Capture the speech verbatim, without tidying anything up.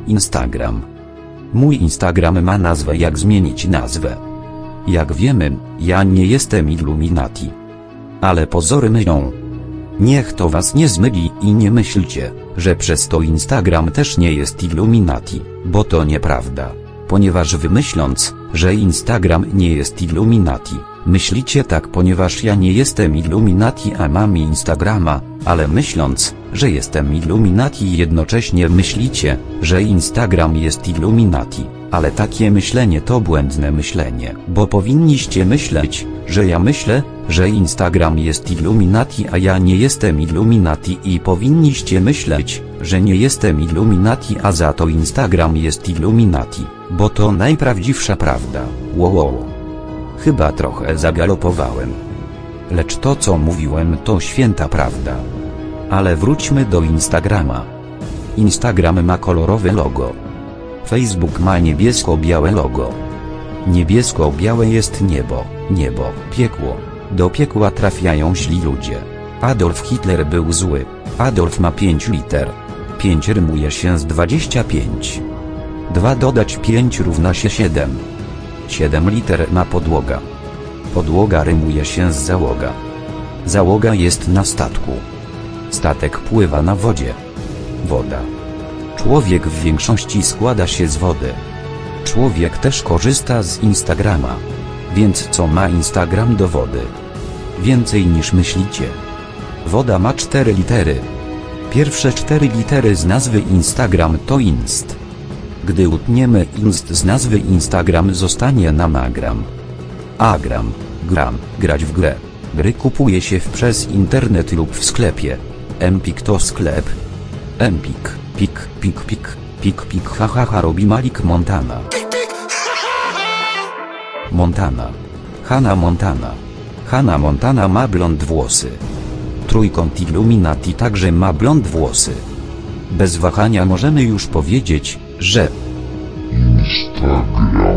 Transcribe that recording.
Instagram. Mój Instagram ma nazwę. Jak zmienić nazwę? Jak wiemy, ja nie jestem Illuminati. Ale pozory mylą. Niech to was nie zmyli i nie myślcie, że przez to Instagram też nie jest Illuminati, bo to nieprawda. Ponieważ wy myśląc, że Instagram nie jest Illuminati, myślicie tak, ponieważ ja nie jestem Illuminati, a mam Instagrama, ale myśląc, że jestem Illuminati, jednocześnie myślicie, że Instagram jest Illuminati, ale takie myślenie to błędne myślenie, bo powinniście myśleć, że ja myślę, że Instagram jest Illuminati, a ja nie jestem Illuminati, i powinniście myśleć, że nie jestem Illuminati, a za to Instagram jest Illuminati, bo to najprawdziwsza prawda. Wow, wow. Chyba trochę zagalopowałem. Lecz to, co mówiłem, to święta prawda. Ale wróćmy do Instagrama. Instagram ma kolorowe logo. Facebook ma niebiesko-białe logo. Niebiesko-białe jest niebo, niebo, piekło. Do piekła trafiają źli ludzie. Adolf Hitler był zły. Adolf ma pięć liter. pięć rymuje się z dwadzieścia pięć. dwa dodać pięć równa się siedem. siedem liter ma podłoga. Podłoga rymuje się z załoga. Załoga jest na statku. Statek pływa na wodzie. Woda. Człowiek w większości składa się z wody. Człowiek też korzysta z Instagrama. Więc co ma Instagram do wody? Więcej niż myślicie. Woda ma cztery litery. Pierwsze cztery litery z nazwy Instagram to inst. Gdy utniemy inst z nazwy Instagram, zostanie nam agram. Agram, gram, grać w grę. Gry kupuje się w przez internet lub w sklepie. Empik to sklep. Empik, pik, pik, pik, pik, pik, ha, ha, ha, robi Malik Montana. Montana. Hannah Montana. Hannah Montana ma blond włosy. Trójkąt Illuminati także ma blond włosy. Bez wahania możemy już powiedzieć, że Instagram